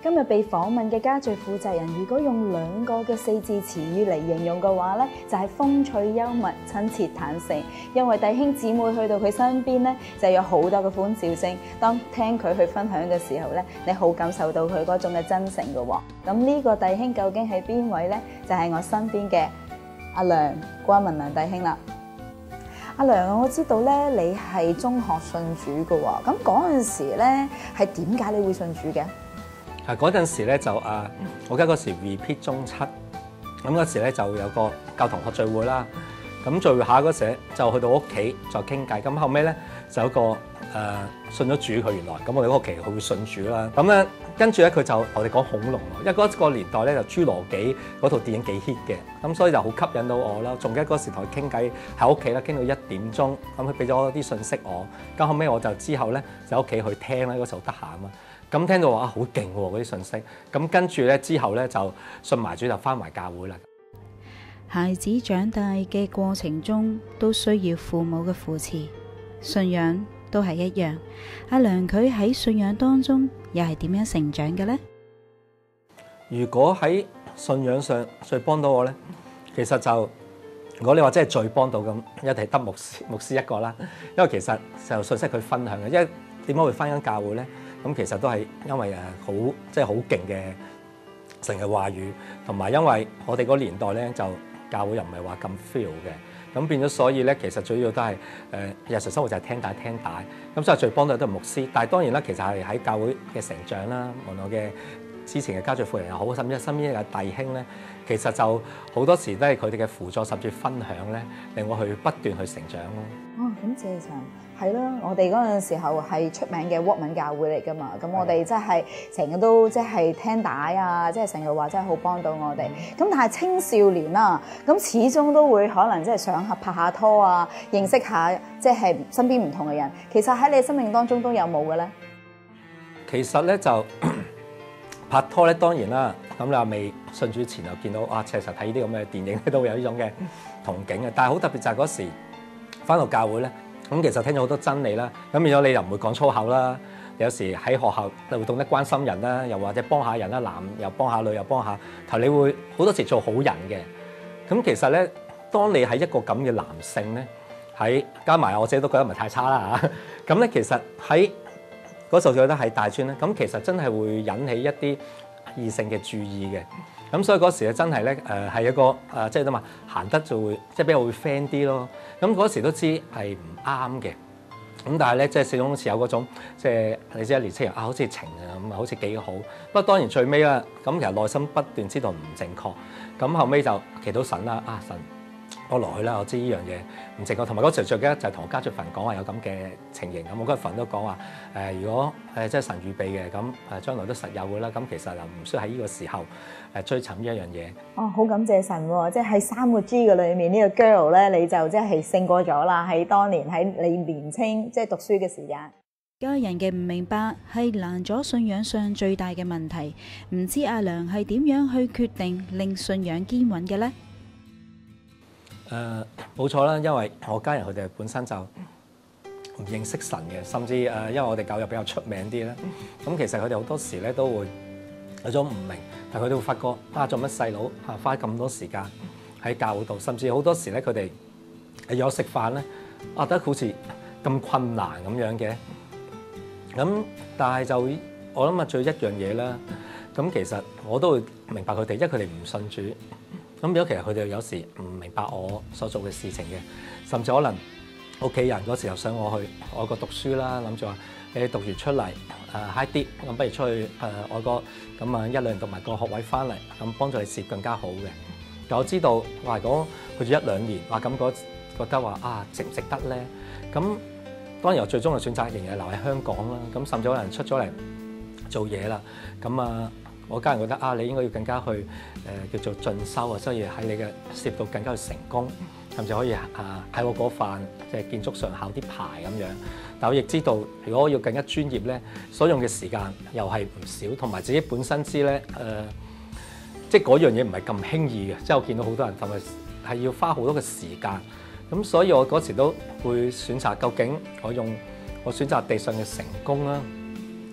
今日被訪問嘅家聚負責人，如果用2個嘅4字詞語嚟形容嘅話咧，就係風趣幽默、親切坦誠。因為弟兄姊妹去到佢身邊咧，就有好多嘅歡笑聲。當聽佢去分享嘅時候咧，你好感受到佢嗰種嘅真誠嘅喎。咁呢個弟兄究竟係邊位咧？就係我身邊嘅阿梁關文良弟兄啦。阿梁，我知道咧你係中學信主嘅喎，咁嗰陣時咧係點解你會信主嘅？ 嗰陣時咧就我記得嗰時 repeat 中7，咁嗰時咧就有個教同學聚會啦，咁聚會下嗰時就去到屋企再傾偈，咁後尾咧就有個信咗主佢原來，咁我哋屋企佢會信主啦，咁咧跟住咧佢就我哋講恐龍咯，因為嗰個年代咧就侏羅紀嗰套電影幾 hit 嘅，咁所以就好吸引到我啦。仲記得嗰時同佢傾偈喺屋企啦，傾到1點鐘，咁佢俾咗啲信息我，咁後尾我就之後咧就喺屋企去聽啦，嗰時候得閒啊嘛，咁聽到話好勁喎嗰啲信息，咁跟住咧之後咧就信埋主就返埋教會啦。 孩子長大嘅過程中都需要父母嘅扶持，信仰都係一樣。阿梁佢喺信仰當中又係點樣成長嘅呢？ 如果喺信仰上最幫到我咧，其實就如果你話真係最幫到咁，一定係得牧師一個啦。因為其實就信息佢分享嘅，因為點解會返緊教會咧？咁其實都係因為好即係好勁嘅神嘅話語，同埋因為我哋嗰年代咧就教會又唔係話咁 feel 嘅，咁變咗所以咧其實主要都係日常生活就係聽帶，咁所以最幫到都係牧師。但係當然啦，其實係喺教會嘅成長啦，無論我嘅之前嘅家聚婦人又好，甚至係身邊嘅弟兄咧，其實就好多時都係佢哋嘅輔助甚至分享咧，令我去不斷去成長咯。 哦，咁謝神係啦，我哋嗰陣時候係出名嘅 Walkman 教會嚟噶嘛，咁我哋真係成日都即係聽帶啊，即係成日話真係好幫到我哋。咁但係青少年啦，咁始終都會可能即係想拍下拖啊，認識下即係身邊唔同嘅人。其實喺你生命當中都有冇嘅咧？ 其實咧就拍拖咧，當然啦。咁你話未信主前就見到其實睇啲咁嘅電影都會有呢種嘅憧憬嘅。但係好特別就係嗰時返到教會咧，咁其實聽咗好多真理啦。咁變咗你又唔會講粗口啦。有時喺學校就會懂得關心人啦，又或者幫下人啦，男又幫下女又幫下。頭你會好多時做好人嘅。咁其實咧，當你係一個咁嘅男性咧，喺加埋我自己都覺得唔係太差啦嚇。咁咧其實喺嗰時候覺得係大專咧，咁其實真係會引起一啲異性嘅注意嘅。咁所以嗰時咧真係咧係一個即係點啊，行得就會即係比較會 friend 啲咯。咁嗰時都知係唔啱嘅。咁但係咧即係始終好似有嗰種即係你知年青人好似情啊咁啊，好似幾好。不過當然最尾啦，咁其實內心不斷知道唔正確。咁後尾就祈禱神啦，神。我落去啦，我知呢樣嘢唔正確，同埋嗰時最記得就係同我家聚份講話有咁嘅情形，咁我嗰份都講話如果即係神預備嘅，咁將來都實有嘅啦，咁其實就唔需要喺呢個時候追尋呢一樣嘢。 哦，好感謝神喎！即係喺3個 G 嘅裏面呢個 girl 咧，你就即係勝過咗啦。喺當年喺你年青即係讀書嘅時間， 家人嘅唔明白係難咗信仰上最大嘅問題。唔知阿梁係點樣去決定令信仰堅穩嘅呢？ 冇錯啦，因為我家人佢哋本身就唔認識神嘅，甚至因為我哋教育比較出名啲啦。咁其實佢哋好多時咧都會有種唔明，但佢哋會發覺做乜細佬花咁多時間喺教會度，甚至好多時咧佢哋約我食飯咧，覺得好似咁困難咁樣嘅。咁但係就我諗最一樣嘢啦。咁其實我都會明白佢哋，因為佢哋唔信主。咁變咗其實佢哋有時唔明白我所做嘅事情嘅，甚至可能屋企人嗰時候想我去外國讀書啦，諗住話你讀完出嚟high 啲，咁不如出去外國咁1、2年讀埋個學位翻嚟，咁幫助你事業更加好嘅。但我知道話如果去咗1、2年，話咁覺得話值唔值得咧？咁當然我最終嘅選擇仍然係留喺香港啦。咁甚至可能出咗嚟做嘢啦，咁我家人覺得你應該要更加去叫做進修啊，所以喺你嘅事業度更加去成功，甚至可以喺我嗰範即係建築上考啲牌咁樣。但我亦知道，如果我要更加專業咧，所用嘅時間又係唔少，同埋自己本身知咧即係嗰樣嘢唔係咁輕易嘅。即係我見到好多人同埋係要花好多嘅時間。咁所以我嗰時都會選擇究竟我選擇地上嘅成功啦，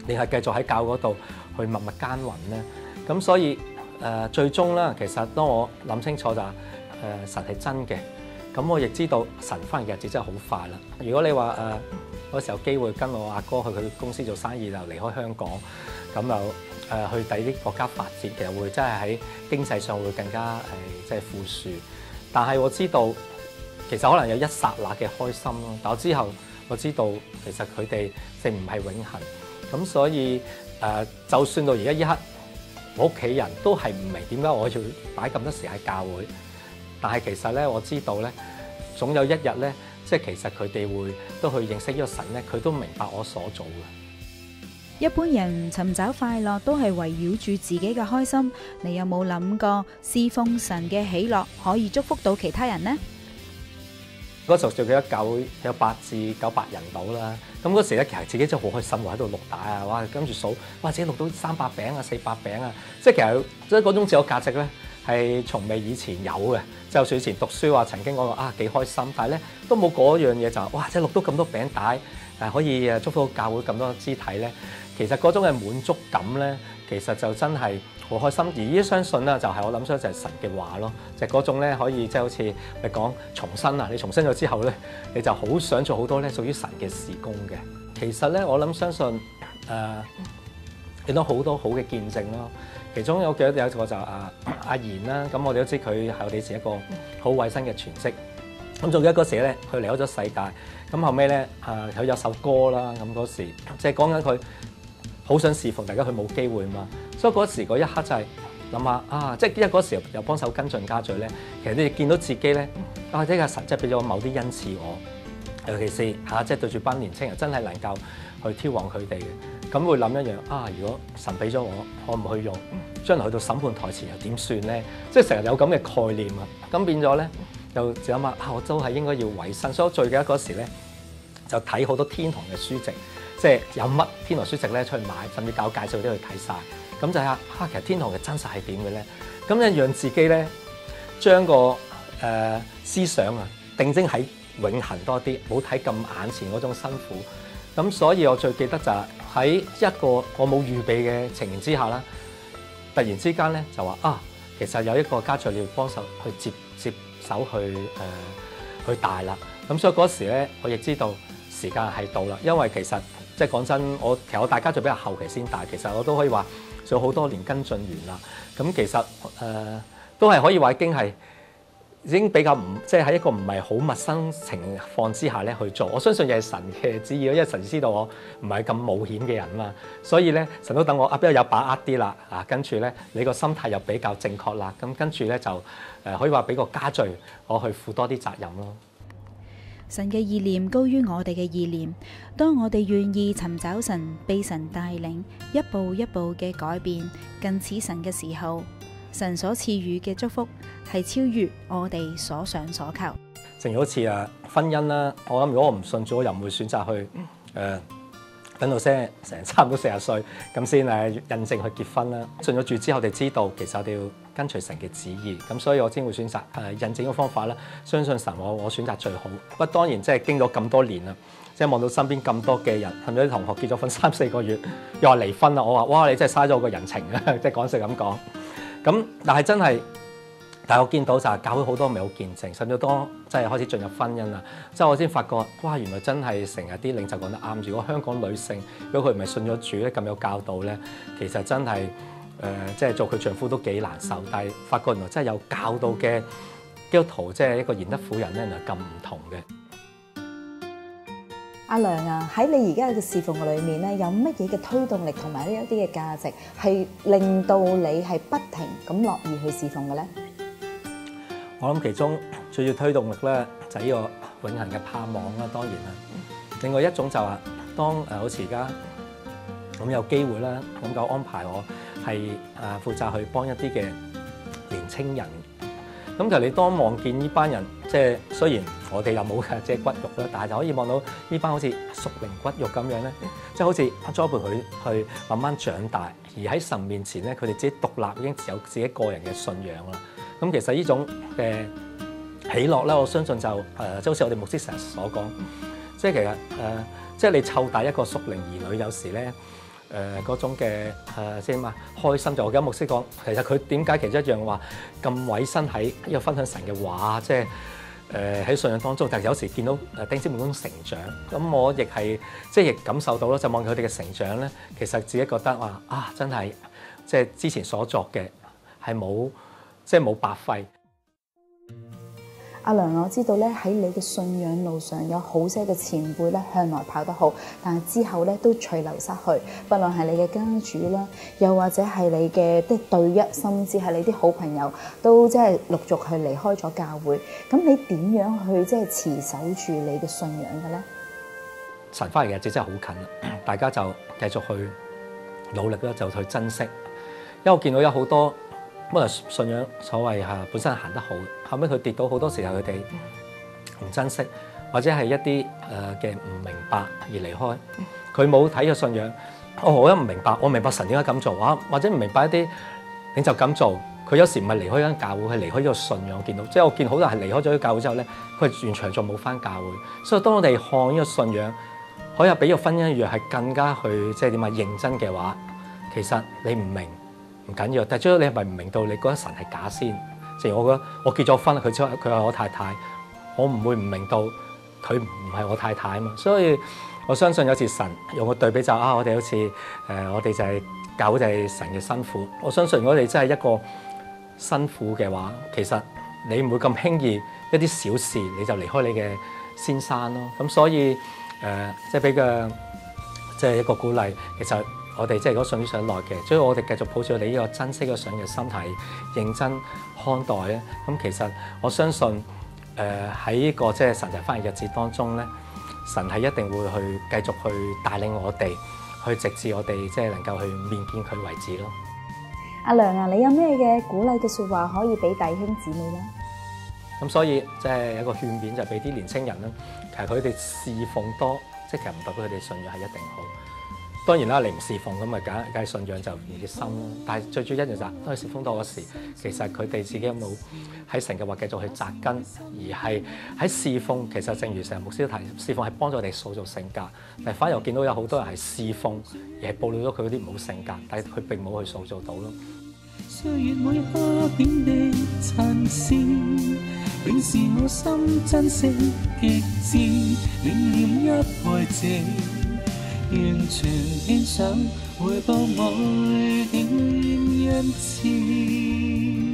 你係繼續喺教嗰度去默默耕耘咧？咁所以最終啦，其實當我諗清楚就係神係真嘅，咁我亦知道神返嘅日子真係好快啦。如果你話嗰時候有機會跟我阿哥去佢公司做生意，就離開香港，咁就去第啲國家發展，其實會真係喺經濟上會更加即係富庶。但係我知道其實可能有一剎那嘅開心咯，但我之後我知道其實佢哋並唔係永恆。咁所以就算到而家一刻，我屋企人都係唔明點解我要擺咁多時喺教會，但係其實咧我知道咧，總有一日咧，即係其實佢哋會都去認識呢個神咧，佢都明白我所做嘅。 一般人尋找快樂都係圍繞住自己嘅開心，你有冇諗過侍奉神嘅喜樂可以祝福到其他人呢？ 嗰時候做嘅一教會有800至900人到啦，咁嗰時咧其實自己真係好開心喎，喺度錄帶啊，哇！跟住數，哇！自己錄到300餅啊、400餅啊，即係其實即係嗰種自我價值咧係從未以前有嘅。就算以前讀書話曾經講過幾開心，但係咧都冇嗰樣嘢就係哇！即係錄到咁多餅帶，可以祝福到教會咁多肢體咧，其實嗰種嘅滿足感咧，其實就真係好開心。而呢相信咧就係我諗出就係神嘅話咯，就係嗰種咧可以即係好似你講重生啊，你重生咗之後咧，你就好想做好多咧屬於神嘅事工嘅。其實咧我諗相信見到好多好嘅見證咯。其中我記得有一個就阿賢啦，咁我哋都知佢係我哋是一個好委身嘅全職。咁仲記得嗰時咧，佢離開咗世界。咁後尾咧佢有首歌啦，咁嗰時即係講緊佢好想侍奉大家，佢冇機會嘛。所以嗰時嗰一刻就係諗下即係因為嗰時又幫手跟進家聚咧，其實你哋見到自己咧呢個神真係俾咗某啲恩賜我，尤其是即係對住班年青人真係能夠去挑旺佢哋嘅。咁會諗一樣如果神俾咗我唔去用，將來去到審判台前又點算咧？即係成日有咁嘅概念啊！咁變咗咧，又就諗下我都係應該要委身。所以我最記得嗰時咧，就睇好多天堂嘅書籍，即係有乜天堂書籍咧出去買，甚至教介紹啲去睇晒。咁就係其實天堂嘅真實係點嘅咧？咁就讓自己咧將個思想定睛喺永恆多啲，冇睇咁眼前嗰種辛苦。咁所以我最記得就係喺一個我冇預備嘅情形之下啦，突然之間咧就話其實有一個家長要幫手去接手去帶啦。咁所以嗰時咧，我亦知道時間係到啦，因為其實即係講真，其實我大家就比較後期先帶，其實我都可以話做好多年跟進完啦。咁其實都係可以話已經比較即係喺一個唔係好陌生情況之下咧去做。我相信亦係神嘅旨意，因為神知道我唔係咁冒險嘅人嘛，所以咧神都等我比較有把握啲啦。跟住咧你個心態又比較正確啦。咁跟住咧就可以話俾個家聚我去負多啲責任咯。 神嘅意念高於我哋嘅意念，當我哋願意尋找神，被神帶領，一步一步嘅改變，近似神嘅時候，神所賜予嘅祝福係超越我哋所想所求。 正如好似婚姻啦，我諗如果我唔信主，我又唔會選擇去等到成差唔多40歲咁先印證去結婚啦。信咗主之後，我哋知道其實我哋要跟隨神嘅旨意，咁所以我先會選擇印證嘅方法啦。相信神我選擇最好。不過當然即係經咗咁多年啦，即係望到身邊咁多嘅人，甚至啲同學結咗婚3、4個月又話離婚啦，我話哇你真係嘥咗我個人情啊！即係講笑咁講。咁但係真係，但係我見到就係教會好多美好見證，甚至多即係開始進入婚姻啦。即係我先發覺，哇！原來真係成日啲領袖講得啱。如果香港女性，如果佢唔係信咗主咧，咁有教導咧，其實真係即係做佢丈夫都幾難受。但係發覺原來真係有教導嘅基督徒，即係一個賢德婦人咧，原來咁唔同嘅。 阿良啊，喺你而家嘅侍奉裏面咧，有乜嘢嘅推動力同埋呢一啲嘅價值，係令到你係不停咁樂意去侍奉嘅咧？ 我諗其中最要推動力咧，就係呢個永恆嘅盼望啦，當然啦。另外一種就話，當好似而家咁有機會啦，咁就安排我係負責去幫一啲嘅年青人。咁其實你當望見呢班人，即係雖然我哋又冇嘅即係骨肉啦，但係就可以望到呢班好似屬靈骨肉咁樣咧，即係好似栽培佢去慢慢長大，而喺神面前咧，佢哋自己獨立已經有自己個人嘅信仰啦。咁其實呢種嘅喜樂咧，我相信就即係好似我哋牧師成日所講，即係其實即係你湊大一個屬靈兒女，有時咧嗰種嘅即係嘛開心。就我記得牧師講，其實佢點解其中一樣話咁委身喺呢個分享神嘅話，即係喺信仰當中，但係有時見到弟兄姊妹嗰種成長，咁我亦係即係亦感受到咯，就望佢哋嘅成長咧，其實自己覺得話啊，真係即係之前所作嘅係冇白費。 阿良，我知道咧喺你嘅信仰路上有好些嘅前輩咧向來跑得好，但係之後咧都隨流失去，不論係你嘅家主啦，又或者係你嘅對一，甚至係你啲好朋友，都即係陸續去離開咗教會。咁你點樣去即係持守住你嘅信仰嘅咧？ 神返嚟嘅日子真係好近，大家就繼續去努力啦，就去珍惜。因為我見到有好多可能信仰所謂本身係行得好，後尾佢跌倒好多時候，佢哋唔珍惜，或者係一啲嘅唔明白而離開。佢冇睇個信仰，我一唔明白，我明白神點解咁做啊，或者唔明白一啲領袖咁做，佢有時唔係離開間教會，係離開呢個信仰。我見到，即係我見好多人係離開咗啲教會之後咧，佢係完全就冇翻教會。所以當我哋看呢個信仰，可以比個婚姻一樣係更加去即係點啊認真嘅話，其實你唔明唔緊要，但係最緊要你係咪唔明到你覺得神係假先？正如我覺得我結咗婚，佢係我太太，我唔會唔明到佢唔係我太太啊嘛。所以我相信有時神用個對比就我哋好似我哋就係教會就係神嘅新婦。我相信如果你真係一個新婦嘅話，其實你唔會咁輕易一啲小事你就離開你嘅先生咯。咁所以即係俾個即係一個鼓勵，其實我哋即係如果信主上耐嘅，所以我哋繼續抱住我哋呢個珍惜嘅信嘅心態，認真看待咧。咁其實我相信喺呢個即係神就返嚟日子當中咧，神係一定會去繼續去帶領我哋，去直至我哋即係能夠去面見佢為止咯。 阿良啊，你有咩嘅鼓勵嘅説話可以俾弟兄姊妹咧？ 咁所以即係有一個勸勉就俾啲年青人啦，其實佢哋侍奉多，即係其實唔代表佢哋信仰係一定好。當然啦，你唔侍奉咁咪梗係信仰就唔熱心咯。但係最主要一樣就係當佢侍奉多嗰時，其實佢哋自己有冇喺神嘅話繼續去扎根，而係喺侍奉。其實正如成日牧師都提，侍奉係幫助我哋塑造性格。但係反而我見到有好多人係侍奉，而係暴露咗佢嗰啲唔好性格，但係佢並冇去塑造到咯。 歲月每刻點的殘線，永是我心珍惜極致，念念一輩子，完全獻上，回報愛點恩賜。